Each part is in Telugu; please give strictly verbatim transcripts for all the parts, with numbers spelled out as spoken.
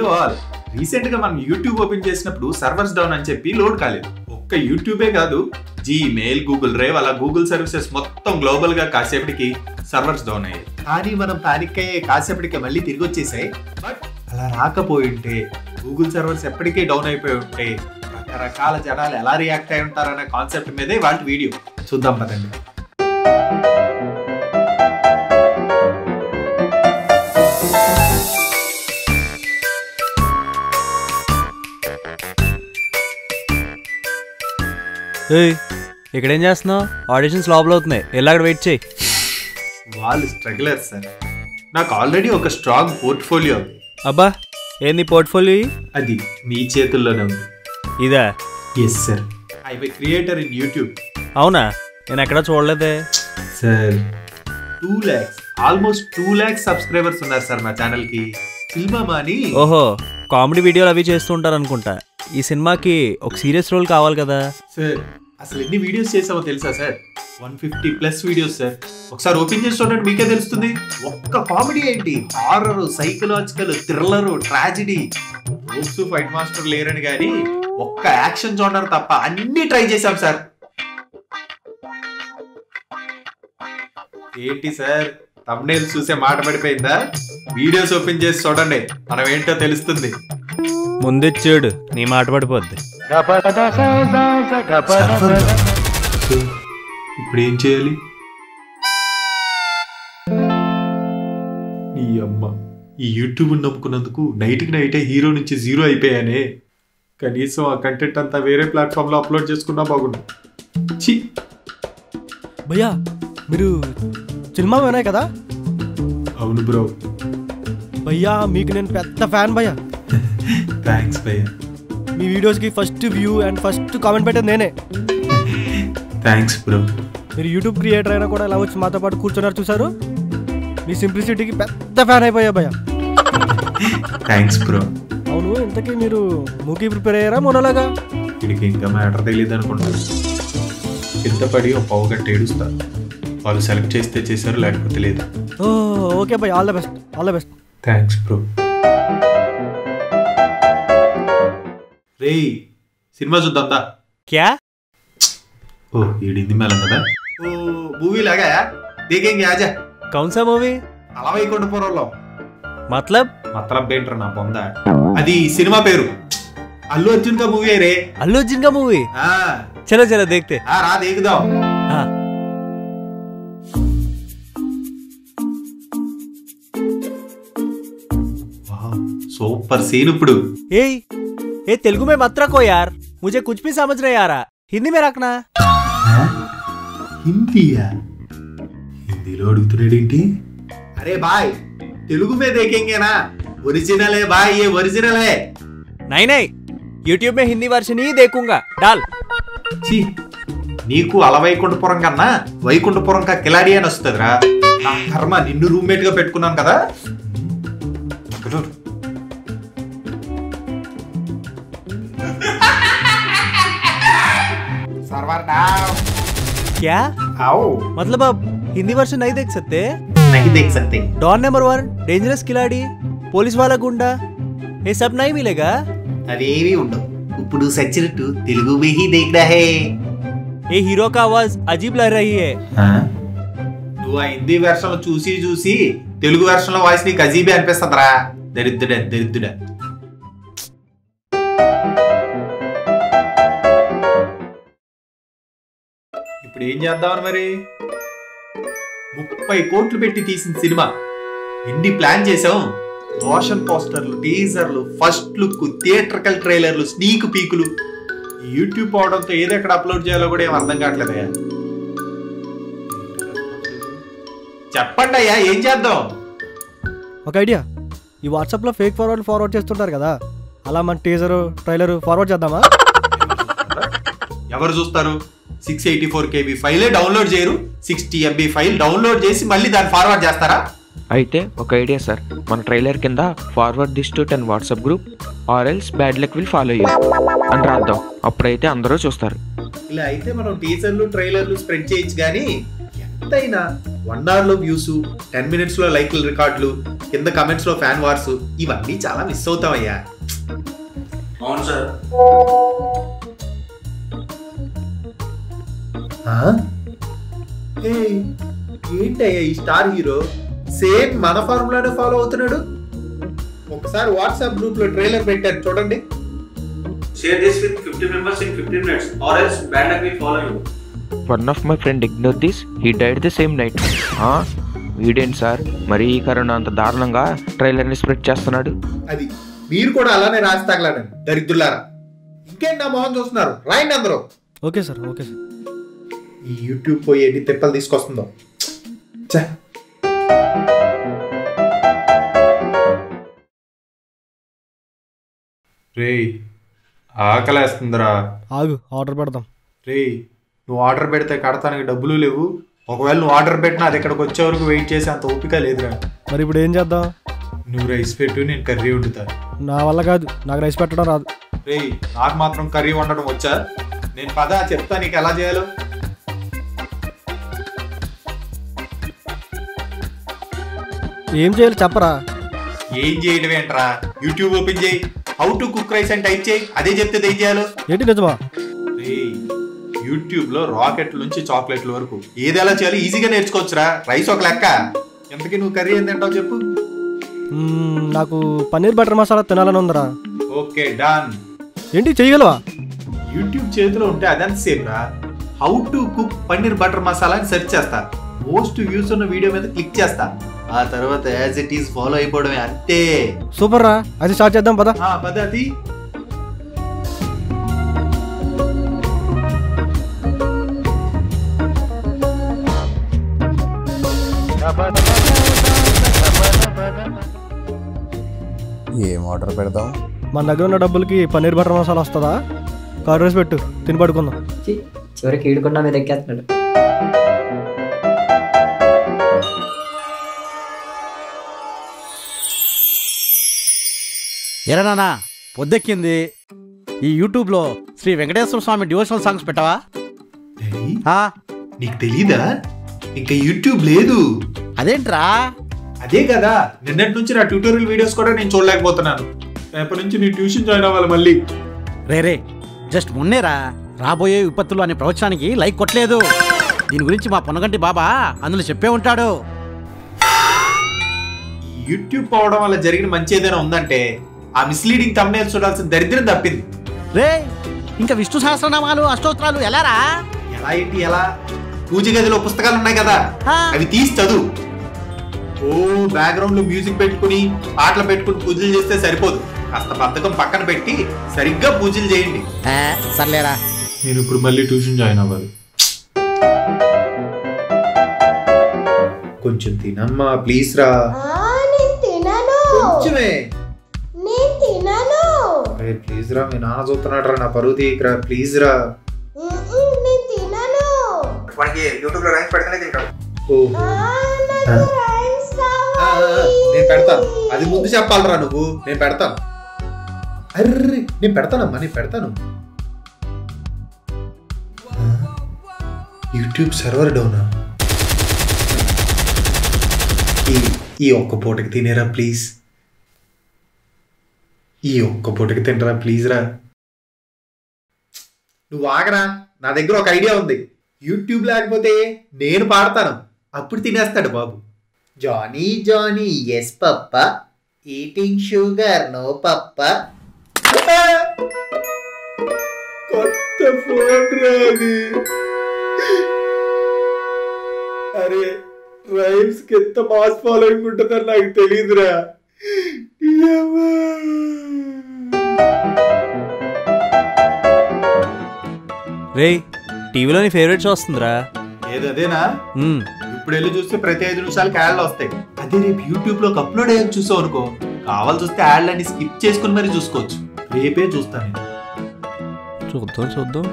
హలో ఆల్, రీసెంట్ గా మనం యూట్యూబ్ ఓపెన్ చేసినప్పుడు సర్వర్స్ డౌన్ అని చెప్పి లోడ్ కాలేదు. ఒక్క యూట్యూబే కాదు, జీమెయిల్, గూగుల్ డ్రైవ్, అలా గూగుల్ సర్వీసెస్ మొత్తం గ్లోబల్ గా కాసేపటికి సర్వర్స్ డౌన్ అయ్యాయి. కానీ మనం పానిక్ అయ్యే కాసేపటికి మళ్ళీ తిరిగి వచ్చేసాయి. బట్ అలా రాకపోయింటే, గూగుల్ సర్వర్స్ ఎప్పటికే డౌన్ అయిపోయి ఉంటే రకరకాల జనాలు ఎలా రియాక్ట్ అయి ఉంటారనే కాన్సెప్ట్ మీదే వాళ్ళ వీడియో చూద్దాం పదండి. ఇక్కడేం చేస్తున్నావు? ఆడిషన్స్ లోపల అవుతున్నాయి, వెళ్ళి అక్కడ వెయిట్ చేయి. వాళ్ళు స్ట్రగులర్ సార్, నాకు ఆల్రెడీ ఒక స్ట్రాంగ్ పోర్ట్ఫోలియో. అబ్బా, ఏంది పోర్ట్ఫోలియో? అది మీ చేతుల్లోనే ఉంది. ఇదా? Yes sir, I be creator in YouTube. అవునా? నేను ఎక్కడా చూడలేదే sir. Two lakhs almost two lakhs subscribers ఉన్నారు సార్ నా ఛానల్ కి. సినిమా అని. ఓహో, కామెడీ వీడియోలు అవి చేస్తూ ఉంటారు అనుకుంటా. ఈ సినిమాకి ఒక సీరియస్ రోల్ కావాలి కదా సార్. అసలు ఎన్ని వీడియోస్ చేసామో తెలుసా sir? One fifty plus videos sir. ఒకసారి ఓపెన్ చేసి చూడండి, మీకే తెలుస్తుంది. ఒక్క కామెడీ ఏంటి, హారర్, సైకలాజికల్, థ్రిల్లర్, ట్రాజిడీ, రోడ్స్ ఫైట్ మాస్టర్ లేరని కానీ ఒక్క యాక్షన్ జోనర్ తప్ప అన్ని ట్రై చేశాం సార్. ఏంటి సార్, థంబ్నెయిల్ చూసే మాట పడిపోయిందా? వీడియోస్ ఓపెన్ చేసి చూడండి, మనం ఏంటో తెలుస్తుంది. ముందిచ్చాడు, నీ మాట పడిపోద్ది. ఇప్పుడు ఏం చేయాలి? నీ అమ్మ, ఈ యూట్యూబ్ నమ్ముకున్నందుకు నైట్కి నైటే హీరో నుంచి జీరో అయిపోయానే. కనీసం ఆ కంటెంట్ అంతా వేరే ప్లాట్ఫామ్ లో అప్లోడ్ చేసుకున్నా బాగుండు. ఛీ భయ్యా, మీరు సినిమా వినాయి కదా? అవును బ్రో. భయ్యా, మీకు నేను పెద్ద ఫ్యాన్ భయ్యా. థ్యాంక్స్ భయ్యా. మీ వీడియోస్కి first view and first comment పెట్టేది నేనే. Thanks bro. మీరు యూట్యూబ్ క్రియేటర్ అయినా కూడా ఇలా వచ్చి మాతో పాటు కూర్చున్నారు చూసారు. మీ సింప్లిసిటీకి పెద్ద ఫ్యాన్ అయిపోయా భయ్యా. Thanks bro. అవును, ఇంతకీ మీరు మూకీ ప్రిపేర్ అయ్యారా మొన్నలాగా? వీడికి ఇంకా మ్యాటర్ తెలియదు అనుకుంటాను. కింద పడి ఒక పావు గంట ఏడుస్తారు. వాళ్ళు సెలెక్ట్ చేస్తే చేశారు, లేకపోతే లేదు. ఓ ఓకే భయ్యా, all the best, all the best. Thanks bro. రే, సినిమా చూద్దాం దా. క్యా? ఓ ఈడింది మేళం కదా. ఓ మూవీ లాగా దేखेंगे आजा. कौन सा मूवी? అలవైకుంఠపురంలో. मतलब मतलब ఏంట్రా నా పొంద? అది సినిమా పేరు. అల్లు అర్జున్ కా మూవీ రే. అల్లు అర్జున్ కా మూవీ? ఆ చలో చలో देखते. ఆ రా देखదాం. हां, वाह సూపర్ సీన్. ఇప్పుడు ए ए तेलुगु में मत रखो यार, मुझे कुछ भी समझ नहीं आ रहा. हिंदी में रखना. హిందీయా? హిందీలో అడుగుతున్నాడేంటి? అరే బాయ్, తెలుగు में देखेंगे ना. ओरिजिनल है भाई, ये ओरिजिनल है. नहीं नहीं, यूट्यूब में हिंदी वर्जन ही देखूंगा. डाल. ఛీ, నీకు అలవైకుంఠపురం కన్నా వైకుంఠపురం కా కిలాడి అని వస్తుందిరా. నా కర్మ, నిన్ను రూమ్మేట్ గా పెట్టుకున్నాను కదా. Server down. क्या? आओ. मतलब अब हिंदी वर्जन नहीं देख सकते? नहीं देख सकते. डॉन नंबर वन, डेंजरस खिलाड़ी, पुलिस वाला गुंडा, ये सब नहीं मिलेगा? అవేవి ఉండవు. ఇప్పుడు సచ్చినట్టు తెలుగు में ही देखना है. ये हीरो का आवाज अजीब लग रही है. నువ్వు ఆ హిందీ వెర్షన్ చూసి చూసి తెలుగు వెర్షన్ లో వాయిస్ నీకు అజీబే అనిపిస్తుందిరా. దరిద్రుడా దరిద్రుడా. ఇప్పుడు ఏం చేద్దామని మరి? ముప్పై కోట్లు పెట్టి తీసిన సినిమా, ఎన్ని ప్లాన్ చేసాం. మోషన్ పోస్టర్లు, టీజర్లు, ఫస్ట్ లుక్, థియేట్రికల్ ట్రైలర్లు, స్నీక్ పీకులు. యూట్యూబ్ అవడంతో ఏది ఎక్కడ అప్లోడ్ చేయాలో కూడా ఏం అర్థం కావట్లేదయ్యా. చెప్పండి అయ్యా, ఏం చేద్దాం? ఒక ఐడియా, ఈ వాట్సాప్లో ఫేక్ ఫార్వర్డ్ ఫార్వర్డ్ చేస్తుంటారు కదా, అలా మన టీజర్ ట్రైలర్ ఫార్వర్డ్ చేద్దామా? ఎవరు చూస్తారు? సిక్స్ ఎయిటీ ఫోర్ కేబీ ఫైలే డౌన్లోడ్ చేయరు, సిక్స్టీ ఎంబీ ఫైల్ డౌన్లోడ్ చేసి మళ్ళీ దాన్ని ఫార్వర్డ్ చేస్తారా? అయితే ఒక ఐడియా సార్, మన ట్రైలర్ కింద forward this to ten WhatsApp group or else bad luck will follow you అని రాద్దాం. అప్పుడైతే అందరూ చూస్తారు. ఇలా అయితే మనం టీజర్లు ట్రైలర్లు స్ప్రెడ్ చేయొచ్చు, కానీ ఎంత ఎంతైనా వన్ అవర్ లో వ్యూస్, టెన్ మినిట్స్ లో లైక్ల రికార్డులు, కింద కమెంట్స్ లో ఫ్యాన్ వార్స్, ఇవన్నీ చాలా మిస్ అవుతామయ్యా. అవును సార్. ఏంటయ్యా ఈ స్టార్ హీరో సేమ్ మన ఫార్ములానే ఫాలో అవుతున్నాడు. ఒకసారి వాట్సాప్ గ్రూప్ లో ట్రైలర్ పెట్టారు చూడండి. Share this with fifty members in fifteen minutes or else bad luck will follow you. One of my friend ignore this, he died the same night. వీడేంటి సార్ మరీ కరోనా అంత దారుణంగా ట్రైలర్ని స్ప్రెడ్ చేస్తున్నాడు. అది మీరు కూడా అలానే రాసి తగలాడండి దరిద్రులారా. ఇంకేంటి నా మొహం చూస్తున్నారు, రాయండి అందరూ. Okay sir, okay sir. ఈ యూట్యూబ్ పోయి ఎన్ని తిప్పలు తీసుకొస్తుందో. రేయ్ ఆకలేస్తుందిరా. ఆగు, ఆర్డర్ పెడదాం. రేయ్ నువ్వు ఆర్డర్ పెడితే కడతానికి డబ్బులు లేవు. ఒకవేళ నువ్వు ఆర్డర్ పెట్టినా అది ఇక్కడికి వచ్చే వరకు వెయిట్ చేసి అంత ఓపిక లేదురా. మరి ఇప్పుడు ఏం చేద్దాం? నువ్వు రైస్ పెట్టు, నేను కర్రీ వండుతాను. నా వల్ల కాదు, నాకు రైస్ పెట్టడం రాదు. రేయ్ నాకు మాత్రం కర్రీ వండడం వచ్చా. నేను పదా చెప్తా నీకు ఎలా చేయాలో. ఏం చేయాలి చెప్పరా? ఏం చేయడం ఏంట్రా, యూట్యూబ్ ఓపెన్ చేయి, హౌ టు కుక్ రైస్ అని టైప్ చేయి, అదే చెప్తే ఏం చేయాలో. ఏంటి నిజమా? యూట్యూబ్ లో రాకెట్ల నుంచి చాక్లెట్ల వరకు ఏది ఎలా చేయాలో ఈజీగా నేర్చుకోవచ్చురా. రైస్ ఒక లెక్క. ఎంతకీ నువ్వు కర్రీ ఏం తింటావు చెప్పు. నాకు పన్నీర్ బటర్ మసాలా తినాలని ఉందిరా. Okay done. ఏంటి చేయగలవా? యూట్యూబ్ చేతిలో ఉంటే అదంత సేమ్ రా. How to cook paneer butter masala అని సెర్చ్ చేస్తా, మోస్ట్ వ్యూస్ ఉన్న వీడియో మీద క్లిక్ చేస్తా, ఆ తర్వాత యాజ్ ఇట్ ఈస్ ఫాలో అయిపోవడమే, అంతే. సూపర్ రా, అది స్టార్ట్ చేద్దాం పద. పద్ధతి ఏం ఆర్డర్ పెడదాం? మన దగ్గర ఉన్న డబ్బులకి పన్నీర్ బటర్ మసాలా వస్తుందా? కర్డ్ రైస్ పెట్టు, తిని పడుకుందాం. చివరికి ఈడుకున్నా మీద ఎక్కేస్తున్నాడు. ఎరనానా పొద్దెక్కింది, ఈ యూట్యూబ్లో శ్రీ వెంకటేశ్వర స్వామి డివోషనల్ సాంగ్స్ పెట్టవా? నీకు తెలీదా ఇంకా యూట్యూబ్ లేదు? అదేంట్రా? అదే కదా, నిన్నటి నుంచి నా ట్యూటోరియల్ వీడియోస్ కూడా నేను చూడలేకపోతున్నాను. రేపటి నుంచి నీ ట్యూషన్ జాయిన్ అవ్వాలి మళ్ళీ. రే రే జస్ట్ మొన్నేరా రాబోయే విపత్తులు అనే ప్రవచనానికి లైక్ కొట్టలేదు. దీని గురించి మా పొన్నగంటి బాబా అందులో చెప్పే ఉంటాడు. యూట్యూబ్ పోవడం వల్ల జరిగిన మంచి ఏదైనా ఉందంటే ఆ మిస్లీడింగ్ థంబ్నెయిల్స్ చూడాల్సిన దరిద్రం తప్పింది. రే ఇంకా విష్ణు సహస్రనామాలు అష్టోత్తరాలు ఎలారా? ఎలా ఏంటి ఎలా? పూజ గదిలో పుస్తకాలు ఉన్నాయి కదా, అవి తీసి చదువు. ఓ బ్యాక్గ్రౌండ్ లో మ్యూజిక్ పెట్టుకుని పాటలు పెట్టుకుని పూజలు చేస్తే సరిపోదు. కాస్త బద్ధకం పక్కన పెట్టి సరిగ్గా పూజలు చేయండి. సర్లేరా, నేను ఇప్పుడు మళ్ళీ ట్యూషన్ జాయిన్ అవ్వాలి. కొంచెం తినమ్మా ప్లీజ్ రా. కొంచెమే ప్లీజ్ రా, మీ నాన్న చూస్తున్నాడు రా, నా పరువు తీయకురా ప్లీజ్ రా. యూట్యూబ్ లో రైమ్స్ పెడతానే తింటాడు. నేను పెడతాను, అది ముందు చెప్పాలరా నువ్వు. నేను పెడతాను. అర్రే నేను పెడతానమ్మా, నేను పెడతాను. యూట్యూబ్ సర్వర్ డౌనా? ఈ ఈ ఒక్క పూటకి తినేరా ప్లీజ్. ఈ ఒక్క పూటకి తింటరా ప్లీజ్ రా. నువ్వు ఆగరా, నా దగ్గర ఒక ఐడియా ఉంది. యూట్యూబ్ లేకపోతే నేను పాడతాను, అప్పుడు తినేస్తాడు బాబు. Johnny Johnny yes papa, eating sugar no papa. కొత్త ఫోన్ రాది. అరే రైమ్స్ కి ఎంత మాస్ ఫాలోయింగ్ ఉంటుందని నాకు తెలియదురా. రే టీవీలో నీ ఫేవరెట్ షో వస్తుందిరా. ఏదదేనా? ఇప్పుడు వెళ్ళి చూస్తే ప్రతి ఐదు నిమిషాలకి యాడ్లు వస్తాయి. అదే రేపు యూట్యూబ్ లోకి అప్లోడ్ అయ్యాక చూసావు అనుకో, కావాల్సి వస్తే యాడ్లన్నీ స్కిప్ చేసుకుని మరి చూసుకోవచ్చు. రేపే చూస్తాను నేను. చూద్దాం చూద్దాం.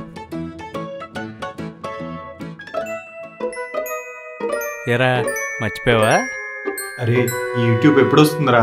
ఏరా మర్చిపోయావా? అరే ఈ యూట్యూబ్ ఎప్పుడు వస్తుందిరా?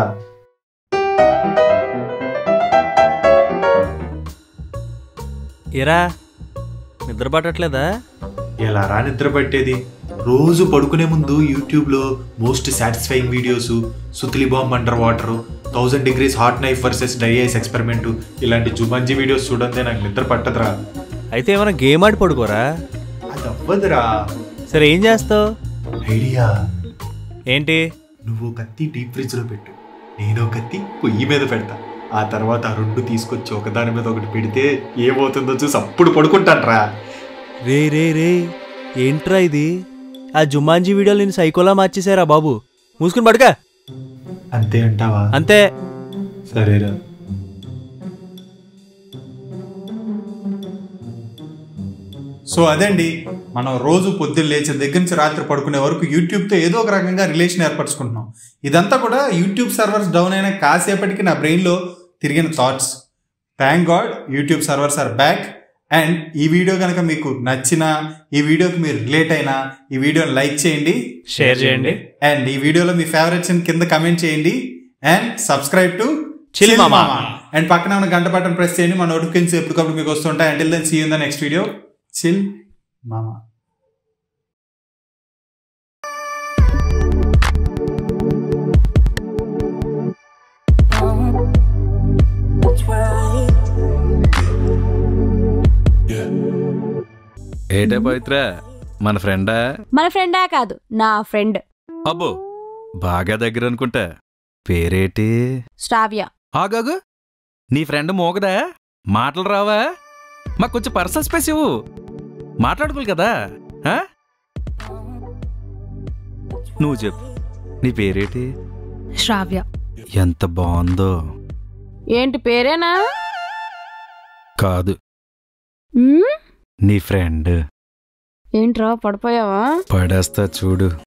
ఏరా నిద్ర పట్టట్లేదా? ఎలా రా నిద్ర పట్టేది? రోజు పడుకునే ముందు యూట్యూబ్లో most satisfying videos, sutli bomb under water, thousand degrees hot knife versus dry ice experiment, ఇలాంటి జుమంజీ వీడియోస్ చూడంతే నాకు నిద్ర పట్టదురా. అయితే ఏమైనా గేమ్ ఆడి పడుకోరా? అది అవ్వదురా. సరే ఏం చేస్తావు? ఐడియా ఏంటి? నువ్వు కత్తి డీప్ ఫ్రిడ్జ్లో పెట్టు, నేను కత్తి పొయ్యి మీద పెడతా. ఆ తర్వాత ఆ రెండు తీసుకొచ్చి ఒకదాని మీద ఒకటి పెడితే ఏమవుతుందో చూసి అప్పుడు పడుకుంటానరా. రే రే రే ఏంట్రా ఇది? ఆ జుమాంజీ వీడియోలు నేను సైకోలా మార్చేసారా బాబు? మూసుకుని పడుక. అంతే అంటావా? అంతే. సరేరా. సో అదండి, మనం రోజు పొద్దున్న లేచిన దగ్గర నుంచి రాత్రి పడుకునే వరకు యూట్యూబ్తో ఏదో ఒక రకంగా రిలేషన్ ఏర్పరచుకుంటున్నాం. ఇదంతా కూడా యూట్యూబ్ సర్వర్స్ డౌన్ అయిన కాసేపటికి నా బ్రెయిన్లో తిరిగిన thoughts. Thank god YouTube servers are back. And ఈ వీడియో కనుక మీకు నచ్చినా, ఈ వీడియోకి మీరు రిలేట్ అయినా, ఈ వీడియోని లైక్ చేయండి, షేర్ చేయండి, అండ్ ఈ వీడియోలో మీ ఫేవరెట్స్ కింద కమెంట్ చేయండి, and subscribe to chill mama. And పక్కన ఉన్న గంట బటన్ ప్రెస్ చేయండి, మా నోటిఫికేషన్స్ ఎప్పటికప్పుడు మీకు వస్తుంటాయి. Until then see you in the next video. Chill mama. ఏటే పవిత్ర, మన ఫ్రెండా? మన ఫ్రెండా కాదు, నా ఫ్రెండ్. అబ్బో బాగా దగ్గర అనుకుంటా. పేరేటి? శ్రావ్య. ఆగాగు, నీ ఫ్రెండ్ మోగదా? మాటలు రావా? మాకు కొంచెం పర్సనల్ స్పేస్ ఇవ్వు, మాట్లాడుకోవాలి కదా. నువ్వు చెప్పు, నీ పేరేటి? శ్రావ్య. ఎంత బాగుందో. ఏంటి పేరేనా? కాదు, నీ ఫ్రెండ్. ఏంట్రా పడిపోయావా? పడేస్తా చూడు.